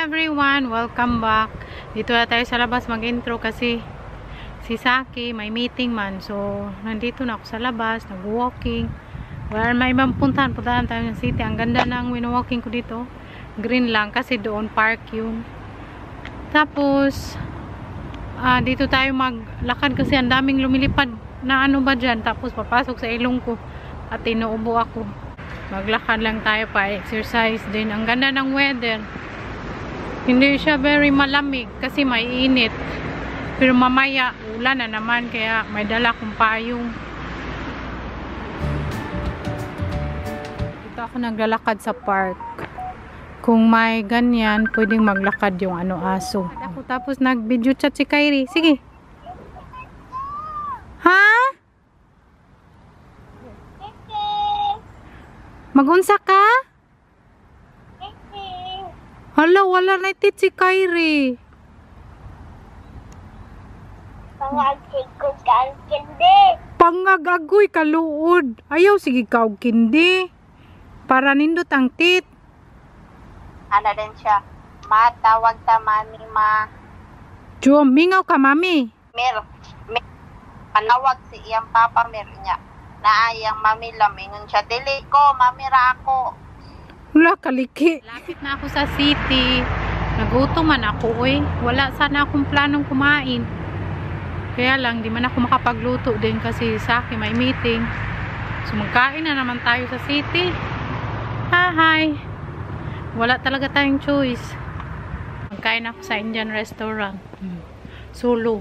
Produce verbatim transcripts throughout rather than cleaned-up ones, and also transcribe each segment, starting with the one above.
everyone! Welcome back. Dito na tayo sa labas mag-intro kasi si Saki may meeting man. So, nandito na ako sa labas, nag-walking. Wala may ibang puntahan. Puntahan tayo ng city. Ang ganda ng wino-walking ko dito. Green lang kasi doon park yun. Tapos, uh, dito tayo maglakad kasi ang daming lumilipad na ano ba dyan. Tapos, papasok sa ilong ko at inuubo ako. Maglakad lang tayo pa exercise din. Ang ganda ng weather. Hindi siya very malamig kasi may init. Pero mamaya ulan na naman kaya may dala akong payong. Dito ako naglalakad sa park. Kung may ganyan, pwedeng maglakad yung ano aso. Ako tapos nag-video chat si Kyrie. Sige. Ha? Magunsa ka? Hala, wala na itit si Kyrie. Pangagkikod ka ang kindi. Pangagagoy, kaluod. Ayaw, sige ka og kindi. Para nindot ang tit. Ano din siya? Ma, tawag ta mami, ma. Jom, mingaw ka, mami. Mir, mir, panawag si iyang papa, mir niya. Naayang mami lamingon siya. Dili ko, mamira ako. Wala, kaliki. Lapit na ako sa city. Nagutom man ako, oy. Wala sana akong planong kumain. Kaya lang, di man ako makapagluto din kasi sa akin may meeting. So, magkain na naman tayo sa city. Hi! Wala talaga tayong choice. Magkain ako sa Indian restaurant. Hmm. Solo.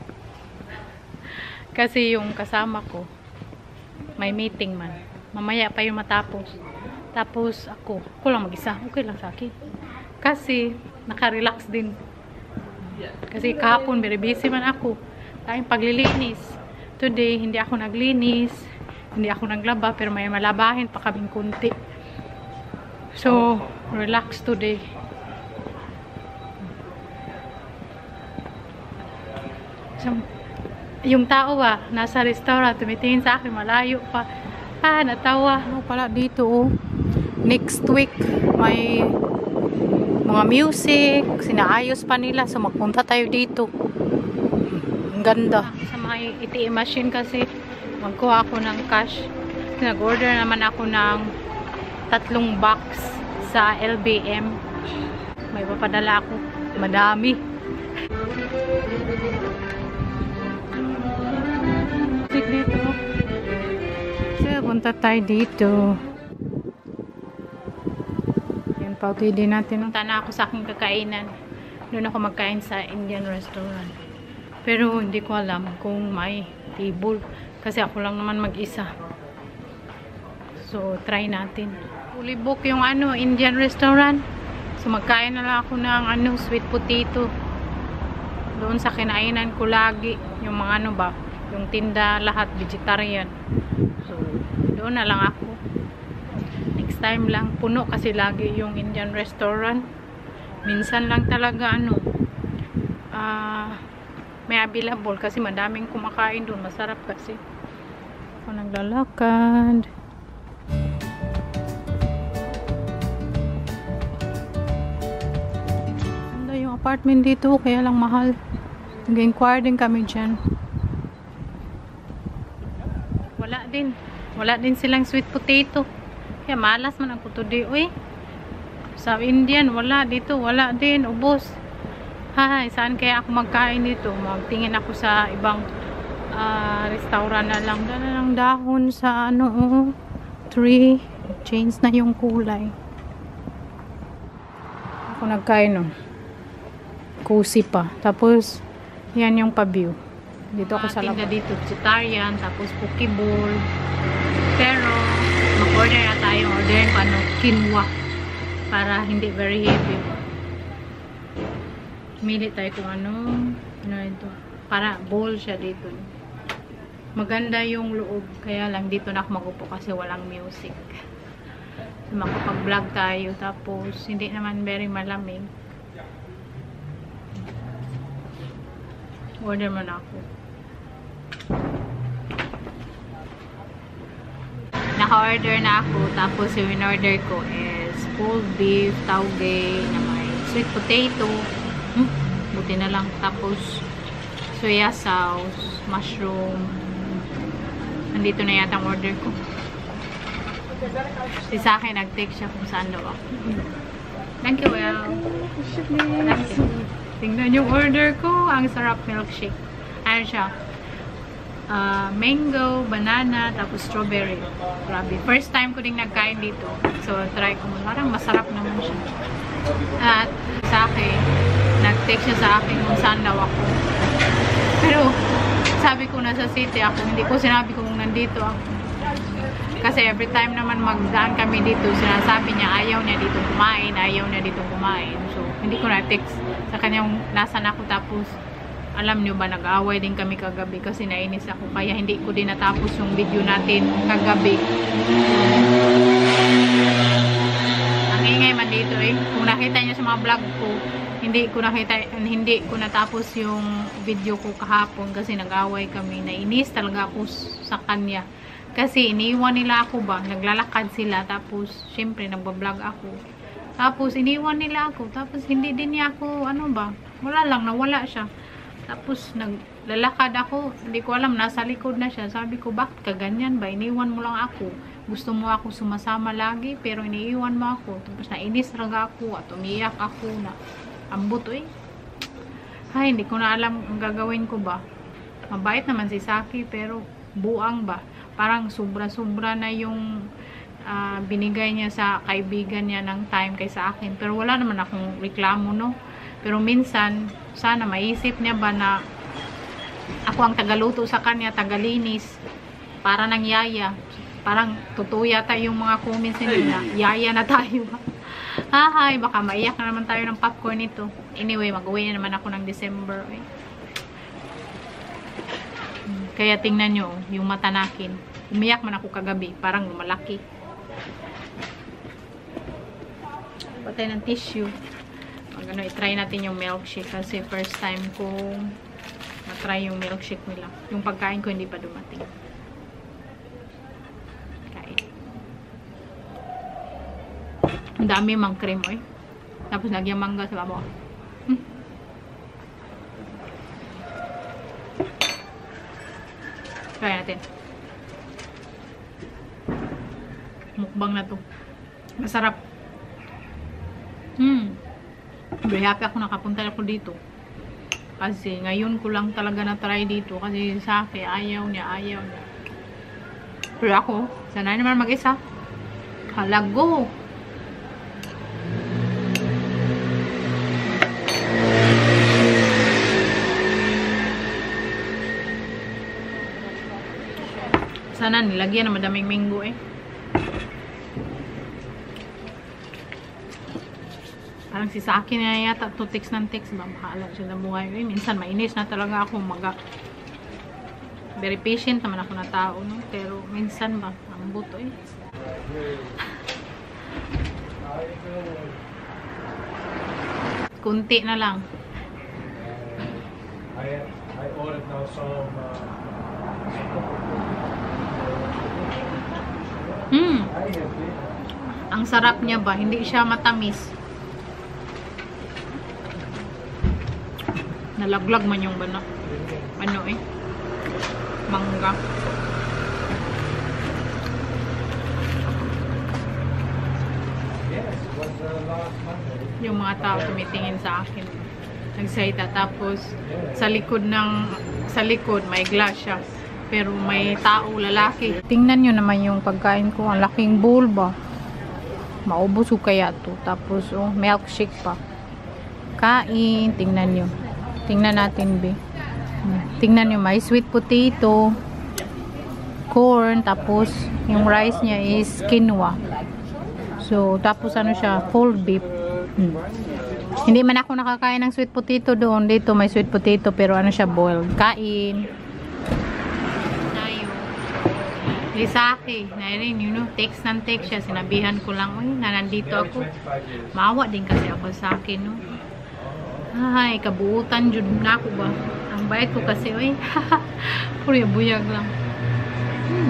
Kasi yung kasama ko, may meeting man. Mamaya pa yung matapos. Tapos ako, ako lang mag-isa. Okay lang sa akin. Kasi naka-relax din. Kasi kahapon, very busy man ako. Tayong paglilinis. Today, hindi ako naglinis. Hindi ako naglaba. Pero may malabahin pa kaming kunti. So, relax today. So, yung tao ba, nasa restaurant, tumitingin sa akin, malayo pa. Ah, natawa. Ano pala dito, oh. Next week, may mga music. Sinaayos pa nila. So, magpunta tayo dito. Ang ganda. Sa mga A T M machine kasi, magkuha ako ng cash. Nag-order naman ako ng tatlong box sa L B M. May papadala ako. Madami. Dito. So, punta tayo dito. Yan, pauti din natin. Punta na ako sa aking kakainan. Doon ako magkain sa Indian restaurant. Pero hindi ko alam kung may table. Kasi ako lang naman mag-isa. So, try natin. Fully book yung ano, Indian restaurant. So, magkain na lang ako ng ano, sweet potato. Doon sa kinainan ko lagi. Yung mga ano ba, yung tinda lahat vegetarian. So, doon na lang ako. Next time lang. Puno kasi lagi yung Indian restaurant. Minsan lang talaga ano, uh, may available kasi madaming kumakain doon. Masarap kasi. Ako naglalakad. Ganda yung apartment dito. Kaya lang mahal. Nag-inquire din kami dyan. Wala din. Wala din silang sweet potato. Kaya malas man ako today. Uy. Sa Indian, wala. Dito, wala din. Ubos. Hay, saan kaya ako magkain dito? Magtingin ako sa ibang uh, restaurant na lang. Dala lang dahon sa ano, oh, tree. Change na yung kulay. Ako nagkain, oh. Cozy pa. Tapos, yan yung pa-view. Dito ako sa labas. Dito, vegetarian, tapos pokeball. Pero, mag-order na tayo. Orderin ko ano, quinoa. Para hindi very heavy. Mili tayo kung ano. Ano ito. Para bowl siya dito. Maganda yung loob. Kaya lang dito na ako magupo kasi walang music. So, makapag-vlog tayo. Tapos, hindi naman very malamig. Order mo na ako. Naka-order na ako. Tapos yung in-order ko is pulled beef, tauge, na may sweet potato. Hmm, buti na lang. Tapos, soya sauce, mushroom. Nandito na yata ang order ko. Si sa akin, nag-take siya kung saan daw ako. Thank you, well. Thank you. Tingnan yung order ko. Ang sarap milkshake. Ayun siya. Uh, mango, banana, tapos strawberry. Grabe. First time ko ding nagkain dito. So, try ko. Parang masarap naman siya. At sa akin, nag-take siya sa akin kung saan daw ako. Pero, sabi ko nasa city ako. Hindi ko sinabi kung nandito ako. Kasi every time naman magdaan kami dito, sinasabi niya ayaw niya dito kumain, ayaw niya dito kumain. So, hindi ko na-text sa kanyang nasan ako. Tapos, alam niyo ba, nag-away din kami kagabi kasi nainis ako. Kaya hindi ko din natapos yung video natin kagabi. Ang ingay man dito eh. Kung nakita niyo sa mga vlog ko, hindi ko nakita, hindi ko natapos yung video ko kahapon kasi nag-away kami. Nainis talaga ako sa kanya. Kasi iniwan nila ako ba, naglalakad sila, tapos syempre nagbablog ako. Tapos iniwan nila ako, tapos hindi din niya ako, ano ba, wala lang, nawala siya. Tapos naglalakad ako, hindi ko alam, nasa likod na siya. Sabi ko, bakit ka ganyan ba? Iniwan mo lang ako. Gusto mo ako sumasama lagi, pero iniiwan mo ako. Tapos nainis talaga ako at umiyak ako na ambot eh. Ay, hindi ko na alam ang gagawin ko ba. Mabait naman si Saki, pero buang ba? Parang sobra-sobra na yung uh, binigay niya sa kaibigan niya ng time kay sa akin. Pero wala naman akong reklamo, no? Pero minsan, sana maisip niya ba na ako ang tagaluto sa kanya, tagalinis, para ng yaya. Parang totoo yata yung mga comments nila, yaya na tayo. Hahay, baka maiyak na naman tayo ng popcorn nito. Anyway, mag-uwi na naman ako ng December. Eh. Kaya tingnan nyo, yung mata nakin. Umiyak man ako kagabi. Parang lumalaki. Patay ng tissue. Mag ano, i-try natin yung milkshake. Kasi first time ko na-try yung milkshake nila. Yung pagkain ko hindi pa dumating. Kain. Ang dami mang cream eh. Tapos nagyang mangga sa babaw. Hmm. Try natin. Mukbang na to. Masarap. Hmm. Very happy ako nakapunta ako dito. Kasi ngayon ko lang talaga na-try dito. Kasi sa akin, ayaw niya, ayaw niya. Pero ako, sanay naman mag-isa. Halago. Sana nilagyan na madaming mango eh. Parang si sa akin na yata to text ng text ba makaalam siya na buhay eh. Minsan mainis na talaga ako maga. Very patient naman ako na tao no. Pero minsan ba ang buto eh. Kunti na lang. I I ordered now some Hmm. Ang sarap niya ba? Hindi siya matamis. Nalaglag man yung bana. Ano eh? Mangga. Yung mga tao tumitingin sa akin. Nagsalita. Tapos sa likod ng sa likod may glass siya. Pero may tao, lalaki. Tingnan nyo naman yung pagkain ko. Ang laking bowl ba? Maubos ko kaya to. Tapos, oh, milkshake pa. Kain. Tingnan nyo. Tingnan natin, be. Tingnan nyo, may sweet potato, corn, tapos yung rice niya is quinoa. So, tapos ano siya, cold beef. Hmm. Hindi man ako nakakain ng sweet potato doon. Dito may sweet potato, pero ano siya, boiled. Kain. Lisaki, nairin, you know, text ng text siya. Sinabihan ko lang, uy, na nandito ako. Maawa din kasi ako sa akin, no. Ay, kabuutan jud na ako ba. Ang bait ko kasi, uy. Puro buyag lang. Hmm.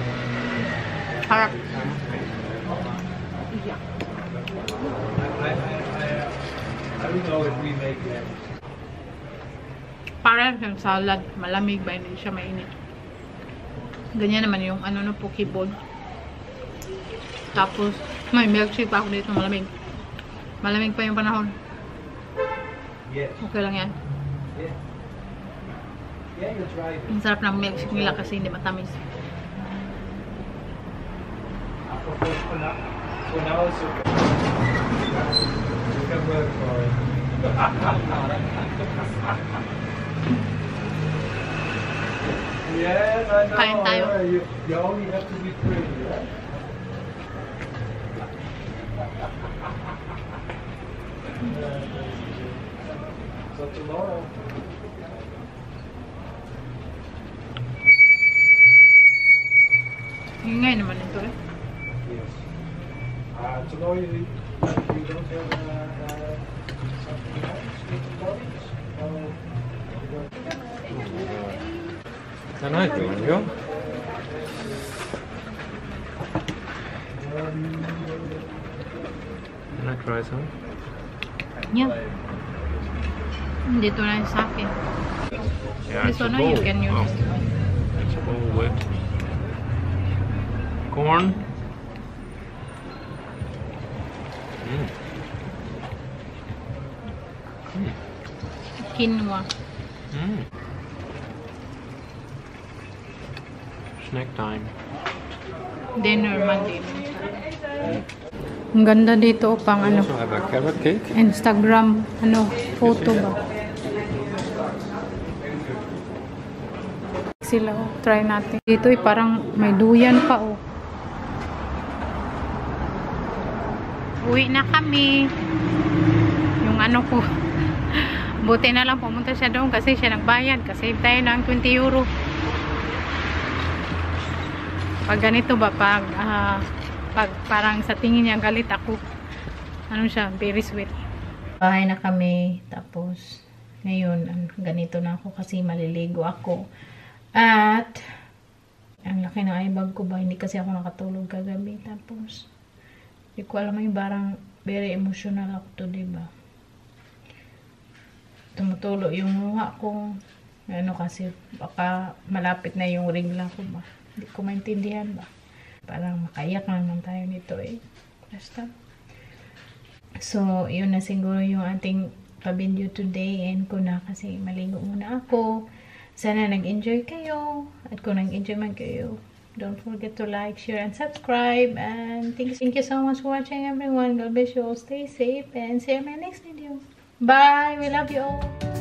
Harap. Yeah. don't know if we make that. Parang siyang salad. Malamig ba? Hindi siya mainit. Ganyan naman yung ano no, pokeball. Tapos, may milkshake pa ako dito. Malamig. Malamig pa yung panahon. Yes. Okay lang yan. Yeah. Yeah, you'll try it. Ang sarap ng milkshake nila kasi hindi matamis. For now, for now it's okay. You can work for it. Yes, I know. Kain tayo. You, you only have to be pretty, right? So tomorrow. Ingay naman ito eh. Yes. Uh, tomorrow you, you don't have uh, uh, something else with the bodies? Uh, Can I go? You? Can I try some? Yeah. Dito na yung sa akin. Yeah, This it's a one bowl. you can use. Oh, it's a bowl with corn. Mm. Mm. Quinoa. Mm. Snack time. Dinner man din. Ang ganda dito pang ano. Also have a carrot cake. Instagram ano photo ba? Sila oh, try natin. Dito eh, parang may duyan pa oh. Uwi na kami. Yung ano ko. Buti na lang pumunta siya doon kasi siya nagbayad. Kasi tayo ng twenty euro. Pag ganito ba, pag, uh, pag parang sa tingin niya galit ako. Ano siya, very sweet. Bahay na kami. Tapos, ngayon, ganito na ako kasi maliligo ako. At, ang laki ng eyebag ko ba, hindi kasi ako nakatulog kagabi. Tapos, hindi ko alam yung parang very emotional ako to, diba? Tumutulo yung mukha ko. Ano kasi, baka malapit na yung regla ko ba. Hindi ko maintindihan ba. Parang makaiyak naman tayo nito eh. Basta. So, yun na siguro yung ating pa-video today. And ko na kasi maligo muna ako. Sana nag-enjoy kayo. At kung nag-enjoy man kayo, don't forget to like, share, and subscribe. And thank you, thank you so much for watching everyone. God bless you all. Stay safe and see you in my next video. Bye! We love you all.